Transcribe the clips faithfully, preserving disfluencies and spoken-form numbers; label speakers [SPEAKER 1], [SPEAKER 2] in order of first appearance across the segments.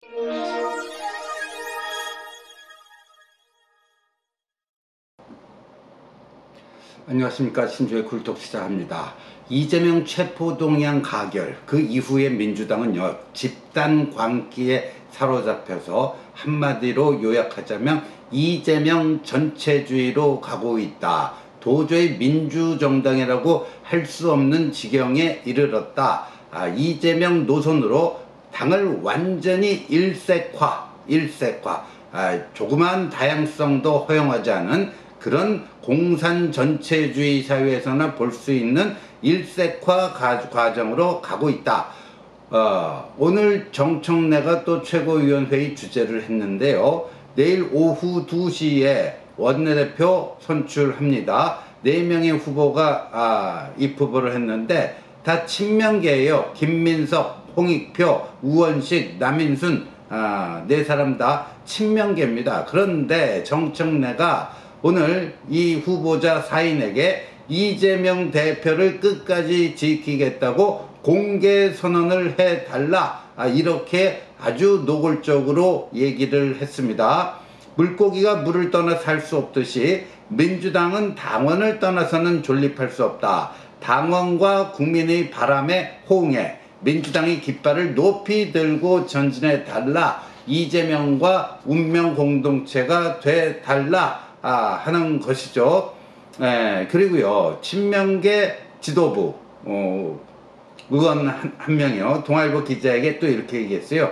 [SPEAKER 1] 안녕하십니까. 신주의 굴톡 시작합니다. 이재명 체포동의안 가결, 그 이후에 민주당은요 집단 광기에 사로잡혀서 한마디로 요약하자면 이재명 전체주의로 가고 있다. 도저히 민주정당이라고 할 수 없는 지경에 이르렀다. 아, 이재명 노선으로 당을 완전히 일색화, 일색화, 아, 조그만 다양성도 허용하지 않은 그런 공산 전체주의 사회에서나 볼 수 있는 일색화 과정으로 가고 있다. 어, 오늘 정청래가 또 최고위원회의 주재를 했는데요. 내일 오후 두 시에 원내대표 선출합니다. 네 명의 후보가 아, 입후보를 했는데 다 친명계예요. 김민석, 홍익표, 우원식, 남인순 아, 네 사람 다 친명계입니다. 그런데 정청래가 오늘 이 후보자 사인에게 이재명 대표를 끝까지 지키겠다고 공개 선언을 해달라, 아, 이렇게 아주 노골적으로 얘기를 했습니다. 물고기가 물을 떠나 살 수 없듯이 민주당은 당원을 떠나서는 존립할 수 없다. 당원과 국민의 바람에 호응해 민주당의 깃발을 높이 들고 전진해 달라. 이재명과 운명 공동체가 돼 달라. 아, 하는 것이죠. 에, 그리고요, 친명계 지도부, 어, 의원 한, 한 명이요, 동아일보 기자에게 또 이렇게 얘기했어요.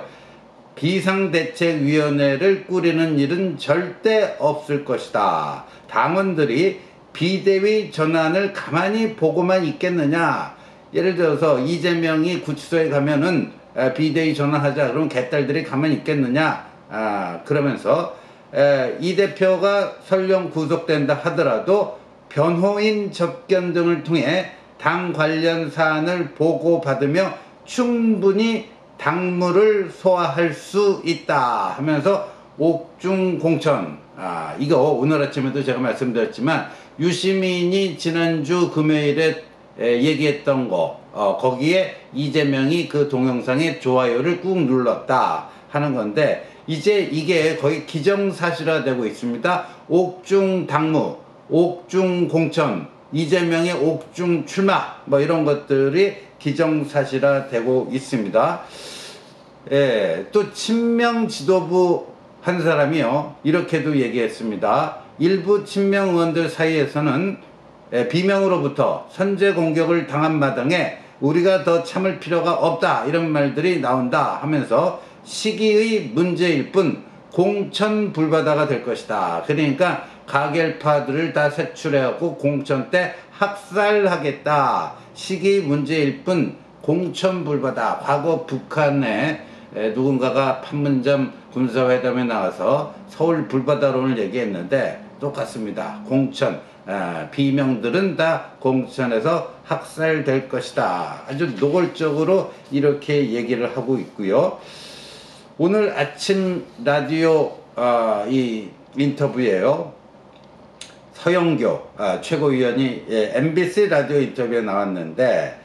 [SPEAKER 1] 비상대책위원회를 꾸리는 일은 절대 없을 것이다. 당원들이 비대위 전환을 가만히 보고만 있겠느냐. 예를 들어서 이재명이 구치소에 가면은 에, 비대위 전환하자. 그러면 개딸들이 가만히 있겠느냐. 아, 그러면서 에, 이 대표가 설령 구속된다 하더라도 변호인 접견 등을 통해 당 관련 사안을 보고받으며 충분히 당무를 소화할 수 있다 하면서 옥중공천, 아, 이거 오늘 아침에도 제가 말씀드렸지만 유시민이 지난주 금요일에 에, 얘기했던 거, 어, 거기에 이재명이 그 동영상에 좋아요를 꾹 눌렀다 하는 건데 이제 이게 거의 기정사실화되고 있습니다. 옥중 당무, 옥중 공천, 이재명의 옥중 출마, 뭐 이런 것들이 기정사실화되고 있습니다. 예, 또 친명 지도부 한 사람이요, 이렇게도 얘기했습니다. 일부 친명 의원들 사이에서는 예, 비명으로부터 선제 공격을 당한 마당에 우리가 더 참을 필요가 없다, 이런 말들이 나온다 하면서 시기의 문제일 뿐 공천불바다가 될 것이다. 그러니까 가결파들을 다 색출해갖고 공천 때 학살하겠다. 시기 문제일 뿐 공천불바다. 과거 북한에 누군가가 판문점 군사회담에 나와서 서울 불바다론을 얘기했는데 똑같습니다. 공천, 아, 비명들은 다 공천에서 학살될 것이다. 아주 노골적으로 이렇게 얘기를 하고 있고요. 오늘 아침 라디오 어, 이 인터뷰에요, 서영교 아, 최고위원이 예, 엠비씨 라디오 인터뷰에 나왔는데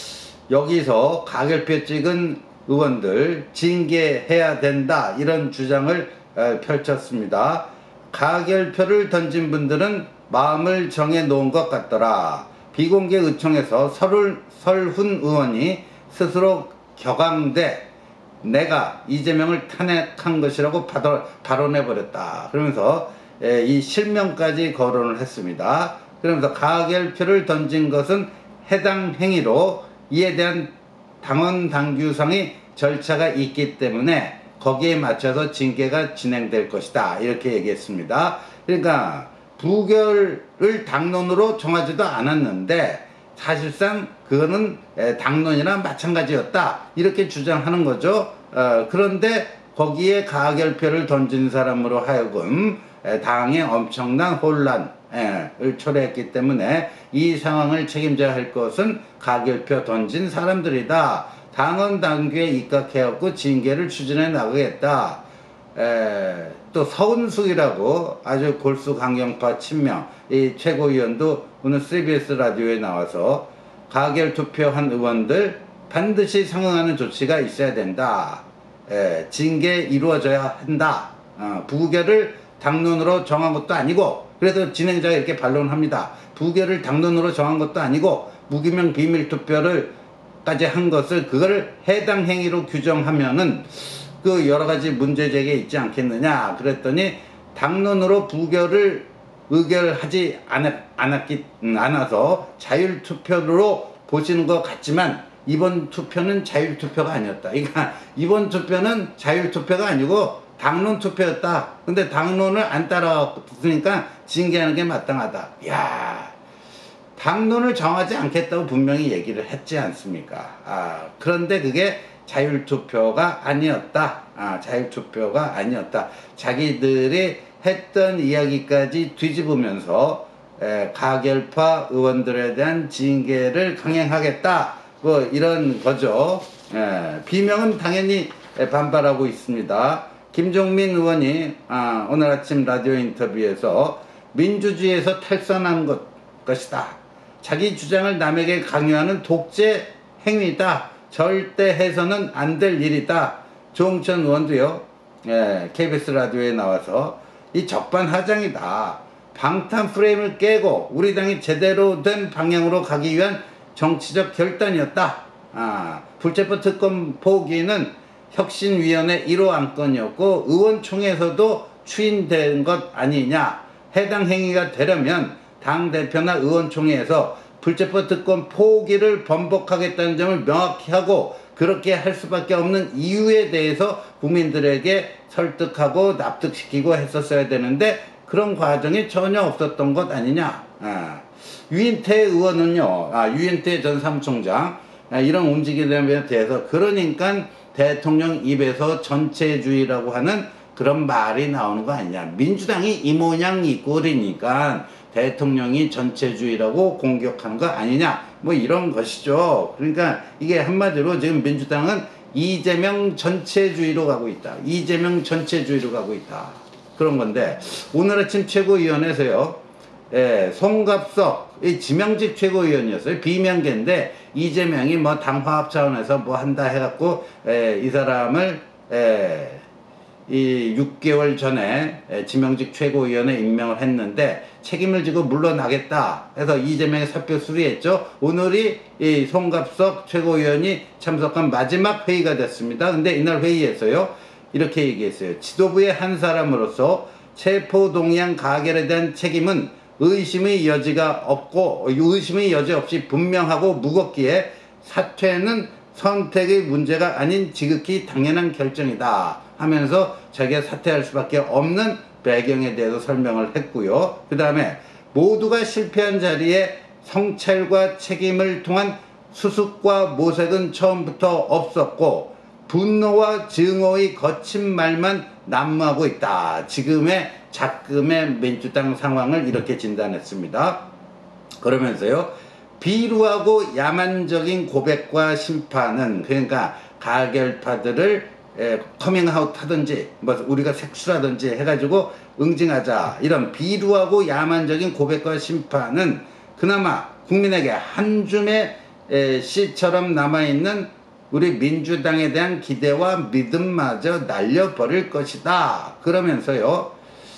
[SPEAKER 1] 여기서 가결표 찍은 의원들 징계해야 된다, 이런 주장을 어, 펼쳤습니다. 가결표를 던진 분들은 마음을 정해 놓은 것 같더라. 비공개 의총에서 설훈, 설훈 의원이 스스로 격앙돼 내가 이재명을 탄핵한 것이라고 발언해버렸다. 그러면서 에, 이 실명까지 거론을 했습니다. 그러면서 가결표를 던진 것은 해당 행위로 이에 대한 당원 당규상의 절차가 있기 때문에 거기에 맞춰서 징계가 진행될 것이다, 이렇게 얘기했습니다. 그러니까 부결을 당론으로 정하지도 않았는데 사실상 그거는 당론이나 마찬가지였다, 이렇게 주장하는 거죠. 어, 그런데 거기에 가결표를 던진 사람으로 하여금 당에 엄청난 혼란을 초래했기 때문에 이 상황을 책임져야 할 것은 가결표 던진 사람들이다. 당원 당규에 입각해갖고 징계를 추진해 나가겠다. 에, 또 서은숙이라고 아주 골수 강경파 친명 이 최고위원도 오늘 씨비에스 라디오에 나와서 가결 투표한 의원들 반드시 상응하는 조치가 있어야 된다. 예, 징계 이루어져야 한다. 어, 부결을 당론으로 정한 것도 아니고, 그래서 진행자가 이렇게 반론합니다. 부결을 당론으로 정한 것도 아니고 무기명 비밀투표를 까지 한 것을 그거를 해당 행위로 규정하면은 그 여러 가지 문제 제기가 있지 않겠느냐 그랬더니, 당론으로 부결을 의결하지 않았기, 않아서 자율투표로 보시는 것 같지만 이번 투표는 자율투표가 아니었다. 그러니까 이번 투표는 자율투표가 아니고 당론 투표였다. 근데 당론을 안 따라왔으니까 징계하는 게 마땅하다. 이야, 당론을 정하지 않겠다고 분명히 얘기를 했지 않습니까? 아, 그런데 그게 자율투표가 아니었다. 아, 자율투표가 아니었다. 자기들이 했던 이야기까지 뒤집으면서 에, 가결파 의원들에 대한 징계를 강행하겠다. 뭐 이런 거죠. 에, 비명은 당연히 반발하고 있습니다. 김종민 의원이 아, 오늘 아침 라디오 인터뷰에서 민주주의에서 탈선한 것, 것이다. 자기 주장을 남에게 강요하는 독재 행위다. 절대 해서는 안 될 일이다. 조홍천 의원도요, 예, 케이비에스 라디오에 나와서 이 적반하장이다. 방탄 프레임을 깨고 우리 당이 제대로 된 방향으로 가기 위한 정치적 결단이었다. 아, 불체포 특검 포기는 혁신위원회 일 호 안건이었고 의원총회에서도 추인된 것 아니냐. 해당 행위가 되려면 당대표나 의원총회에서 불체포 특권 포기를 번복하겠다는 점을 명확히 하고 그렇게 할 수밖에 없는 이유에 대해서 국민들에게 설득하고 납득시키고 했었어야 되는데 그런 과정이 전혀 없었던 것 아니냐. 아, 유인태 의원은요, 아, 유인태 전 사무총장, 아, 이런 움직임에 대해서 그러니까 대통령 입에서 전체주의라고 하는 그런 말이 나오는 거 아니냐. 민주당이 이 모양 이 꼴이니까 대통령이 전체주의라고 공격하는 거 아니냐. 뭐 이런 것이죠. 그러니까 이게 한마디로 지금 민주당은 이재명 전체주의로 가고 있다. 이재명 전체주의로 가고 있다. 그런 건데, 오늘 아침 최고위원회에서요, 예, 송갑석, 이 지명직 최고위원이었어요. 비명계인데, 이재명이 뭐 당화합 차원에서 뭐 한다 해갖고, 예, 이 사람을, 예, 이 육 개월 전에 지명직 최고위원회 임명을 했는데 책임을 지고 물러나겠다 해서 이재명이 사표 수리했죠. 오늘이 이 송갑석 최고위원이 참석한 마지막 회의가 됐습니다. 근데 이날 회의에서요 이렇게 얘기했어요. 지도부의 한 사람으로서 체포동의안 가결에 대한 책임은 의심의 여지가 없고 의심의 여지 없이 분명하고 무겁기에 사퇴는 선택의 문제가 아닌 지극히 당연한 결정이다 하면서 자기가 사퇴할 수밖에 없는 배경에 대해서 설명을 했고요. 그 다음에 모두가 실패한 자리에 성찰과 책임을 통한 수습과 모색은 처음부터 없었고 분노와 증오의 거친 말만 난무하고 있다. 지금의 작금의 민주당 상황을 이렇게 진단했습니다. 그러면서요, 비루하고 야만적인 고백과 심판은, 그러니까 가결파들을 에, 커밍아웃 하든지 뭐 우리가 색출하든지 해가지고 응징하자, 이런 비루하고 야만적인 고백과 심판은 그나마 국민에게 한 줌의 에, 씨처럼 남아있는 우리 민주당에 대한 기대와 믿음마저 날려버릴 것이다. 그러면서요,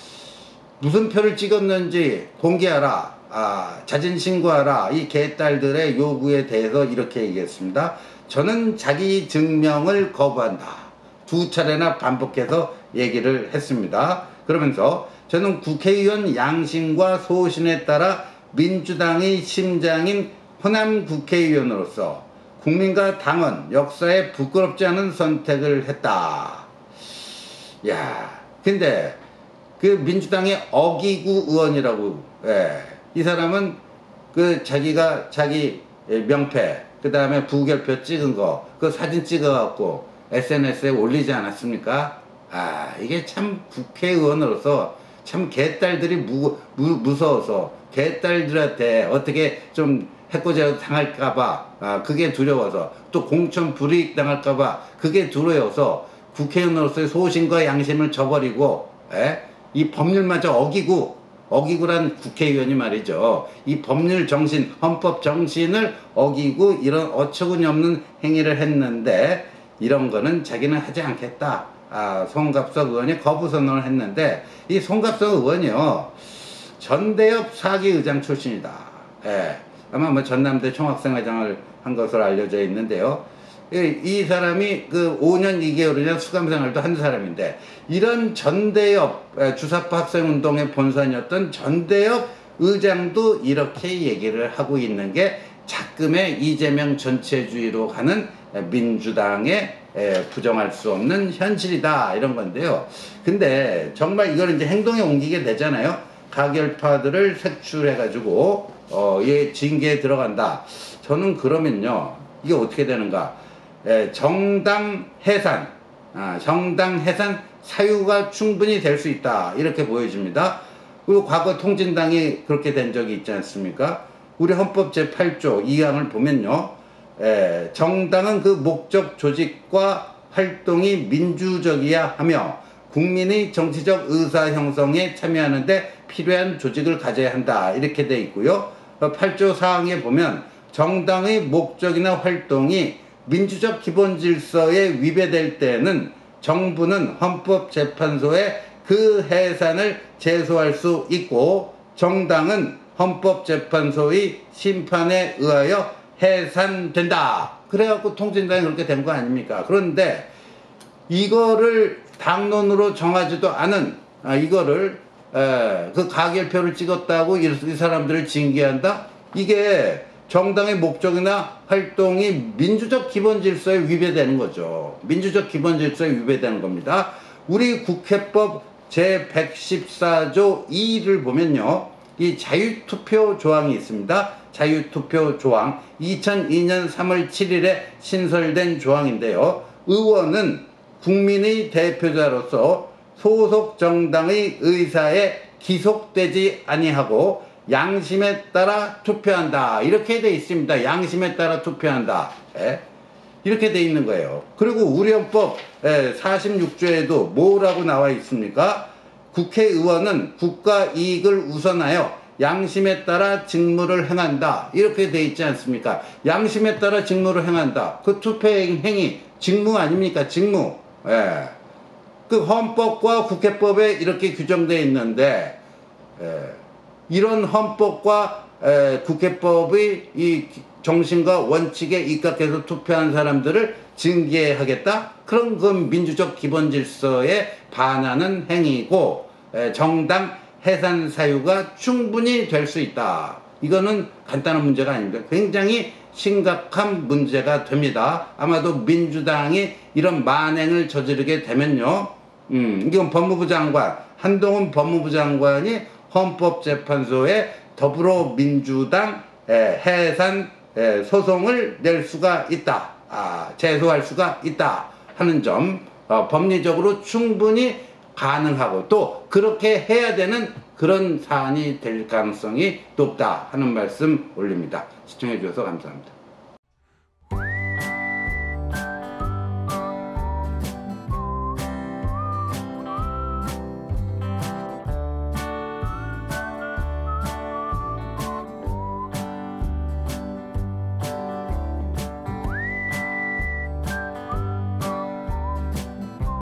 [SPEAKER 1] 무슨 표를 찍었는지 공개하라, 아, 자진신고하라, 이 개딸들의 요구에 대해서 이렇게 얘기했습니다. 저는 자기 증명을 거부한다. 두 차례나 반복해서 얘기를 했습니다. 그러면서 저는 국회의원 양심과 소신에 따라 민주당의 심장인 호남 국회의원으로서 국민과 당원, 역사에 부끄럽지 않은 선택을 했다. 야, 근데 그 민주당의 어기구 의원이라고, 예, 이 사람은 그 자기가 자기 명패, 그 다음에 부결표 찍은 거, 그 사진 찍어갖고 에스엔에스에 올리지 않았습니까? 아, 이게 참 국회의원으로서 참 개딸들이 무, 무, 무서워서 개딸들한테 어떻게 좀 해코지 당할까봐, 아, 그게 두려워서, 또 공천 불이익 당할까봐 그게 두려워서 국회의원으로서의 소신과 양심을 저버리고, 에? 이 법률마저 어기고, 어기고란 국회의원이 말이죠. 이 법률 정신, 헌법 정신을 어기고 이런 어처구니 없는 행위를 했는데, 이런 거는 자기는 하지 않겠다. 아, 송갑석 의원이 거부 선언을 했는데, 이 송갑석 의원이요, 전대협 사기 의장 출신이다. 예. 아마 뭐 전남대 총학생회장을 한 것으로 알려져 있는데요. 이, 이 사람이 그 오 년 이 개월이나 수감생활도 한 사람인데, 이런 전대협 주사파 학생운동의 본산이었던 전대협 의장도 이렇게 얘기를 하고 있는 게 작금의 이재명 전체주의로 가는 민주당의 부정할 수 없는 현실이다, 이런 건데요. 근데 정말 이걸 이제 행동에 옮기게 되잖아요. 가결파들을 색출해 가지고 어, 얘 징계에 들어간다. 저는 그러면요, 이게 어떻게 되는가? 에, 정당 해산, 아, 정당 해산 사유가 충분히 될 수 있다, 이렇게 보여집니다. 그리고 과거 통진당이 그렇게 된 적이 있지 않습니까? 우리 헌법 제팔 조 이 항을 보면요, 에, 정당은 그 목적 조직과 활동이 민주적이야 하며 국민의 정치적 의사 형성에 참여하는데 필요한 조직을 가져야 한다, 이렇게 돼 있고요. 팔 조 사 항에 보면 정당의 목적이나 활동이 민주적 기본 질서에 위배될 때는 정부는 헌법재판소에 그 해산을 제소할 수 있고, 정당은 헌법재판소의 심판에 의하여 해산된다. 그래갖고 통진당이 그렇게 된 거 아닙니까? 그런데 이거를 당론으로 정하지도 않은, 아, 이거를 에, 그 가결표를 찍었다고 이, 이 사람들을 징계한다? 이게 정당의 목적이나 활동이 민주적 기본 질서에 위배되는 거죠. 민주적 기본 질서에 위배되는 겁니다. 우리 국회법 제백십사 조 이를 보면요, 이 자유투표 조항이 있습니다. 자유투표 조항, 이천이 년 삼월 칠일에 신설된 조항인데요. 의원은 국민의 대표자로서 소속 정당의 의사에 기속되지 아니하고 양심에 따라 투표한다, 이렇게 돼 있습니다. 양심에 따라 투표한다, 예? 이렇게 돼 있는 거예요. 그리고 우리 헌법 사십육 조에도 뭐라고 나와 있습니까? 국회의원은 국가 이익을 우선하여 양심에 따라 직무를 행한다, 이렇게 돼 있지 않습니까? 양심에 따라 직무를 행한다. 그 투표 행위 직무 아닙니까? 직무. 예. 그 헌법과 국회법에 이렇게 규정되어 있는데, 예, 이런 헌법과 에, 국회법의 이 정신과 원칙에 입각해서 투표한 사람들을 징계하겠다? 그런 건 민주적 기본 질서에 반하는 행위고, 에, 정당 해산 사유가 충분히 될 수 있다. 이거는 간단한 문제가 아닙니다. 굉장히 심각한 문제가 됩니다. 아마도 민주당이 이런 만행을 저지르게 되면요, 음, 이건 법무부 장관, 한동훈 법무부 장관이 헌법재판소에 더불어민주당 해산 소송을 낼 수가 있다, 아, 제소할 수가 있다 하는 점, 어, 법리적으로 충분히 가능하고 또 그렇게 해야 되는 그런 사안이 될 가능성이 높다 하는 말씀 올립니다. 시청해 주셔서 감사합니다.